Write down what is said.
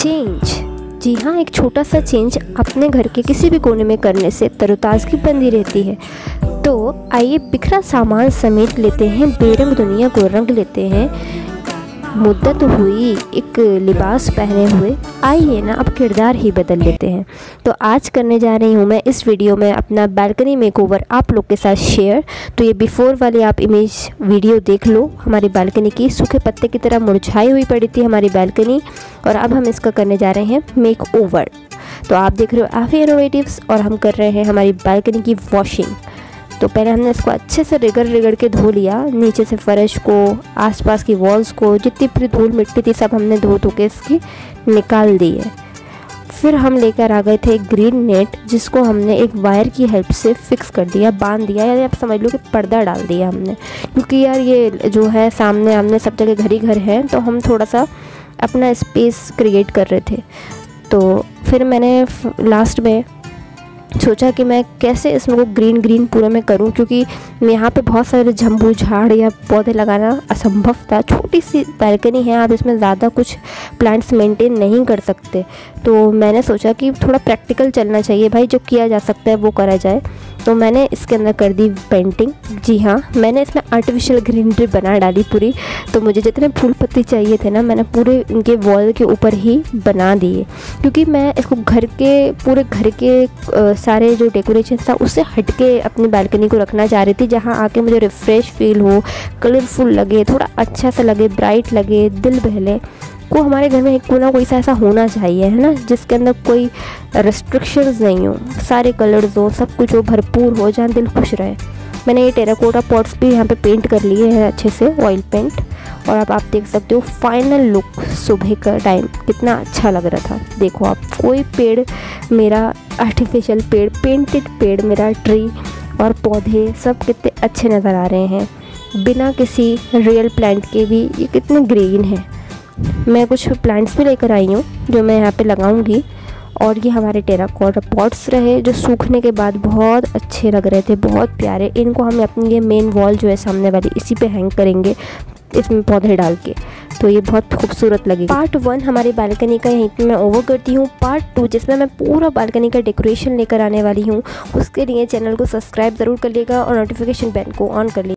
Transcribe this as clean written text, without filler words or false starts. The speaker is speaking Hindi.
चेंज, जी हाँ, एक छोटा सा चेंज अपने घर के किसी भी कोने में करने से तरोताज़गी बनी रहती है। तो आइए बिखरा सामान समेट लेते हैं, बेरंग दुनिया को रंग लेते हैं। मुद्दत हुई एक लिबास पहने हुए, आइए ना अब किरदार ही बदल लेते हैं। तो आज करने जा रही हूँ मैं इस वीडियो में अपना बालकनी मेकओवर आप लोग के साथ शेयर। तो ये बिफोर वाली आप इमेज वीडियो देख लो। हमारी बालकनी की सूखे पत्ते की तरह मुरझाई हुई पड़ी थी हमारी बालकनी, और अब हम इसका करने जा रहे हैं मेकओवर। तो आप देख रहे हो आफी इनोवेटिव्स, और हम कर रहे हैं हमारी बालकनी की वॉशिंग। तो पहले हमने इसको अच्छे से रगड़ के धो लिया, नीचे से फर्श को, आसपास की वॉल्स को, जितनी भी धूल मिट्टी थी सब हमने धो के इसकी निकाल दी है। फिर हम लेकर आ गए थे एक ग्रीन नेट, जिसको हमने एक वायर की हेल्प से फिक्स कर दिया, बांध दिया, या आप समझ लो कि पर्दा डाल दिया हमने। क्योंकि यार ये जो है सामने आमने सब जगह घर ही घर है, तो हम थोड़ा सा अपना स्पेस क्रिएट कर रहे थे। तो फिर मैंने लास्ट में सोचा कि मैं कैसे इसमें को ग्रीन पूरे में करूं, क्योंकि यहाँ पे बहुत सारे झंबू झाड़ या पौधे लगाना असंभव था। छोटी सी बालकनी है, आप इसमें ज़्यादा कुछ प्लांट्स मेंटेन नहीं कर सकते। तो मैंने सोचा कि थोड़ा प्रैक्टिकल चलना चाहिए भाई, जो किया जा सकता है वो करा जाए। तो मैंने इसके अंदर कर दी पेंटिंग। जी हाँ, मैंने इसमें आर्टिफिशियल ग्रीनरी बना डाली पूरी। तो मुझे जितने फूल पत्ती चाहिए थे ना, मैंने पूरे इनके वॉल के ऊपर ही बना दिए, क्योंकि मैं इसको पूरे घर के सारे जो डेकोरेशन था उससे हटके अपनी बालकनी को रखना चाह रही थी, जहाँ आके मुझे रिफ़्रेश फील हो, कलरफुल लगे, थोड़ा अच्छा सा लगे, ब्राइट लगे, दिल बहले। को हमारे घर में कोई ना कोई सा ऐसा होना चाहिए, है ना, जिसके अंदर कोई रेस्ट्रिक्शंस नहीं हो, सारे कलर्स हो, सब कुछ हो, भरपूर हो, जहाँ दिल खुश रहे। मैंने ये टेराकोटा पॉट्स भी यहाँ पे पेंट कर लिए हैं अच्छे से, ऑयल पेंट। और अब आप देख सकते हो फाइनल लुक सुबह का टाइम कितना अच्छा लग रहा था। देखो आप, कोई पेड़ मेरा आर्टिफिशियल पेड़, पेंटेड पेड़ मेरा ट्री और पौधे सब कितने अच्छे नज़र आ रहे हैं, बिना किसी रियल प्लांट के भी ये कितने ग्रीन है। मैं कुछ प्लांट्स भी लेकर आई हूँ जो मैं यहाँ पे लगाऊंगी। और ये हमारे टेराकोटा पॉट्स रहे, जो सूखने के बाद बहुत अच्छे लग रहे थे, बहुत प्यारे। इनको हम अपनी ये मेन वॉल जो है सामने वाली, इसी पे हैंग करेंगे, इसमें पौधे डाल के, तो ये बहुत खूबसूरत लगेगा। पार्ट 1 हमारी बालकनी का यहीं पे मैं ओवर करती हूँ। पार्ट 2 जिसमें मैं पूरा बालकनी का डेकोरेशन लेकर आने वाली हूँ, उसके लिए चैनल को सब्सक्राइब ज़रूर कर लीजिएगा और नोटिफिकेशन बेल को ऑन कर लीजिएगा।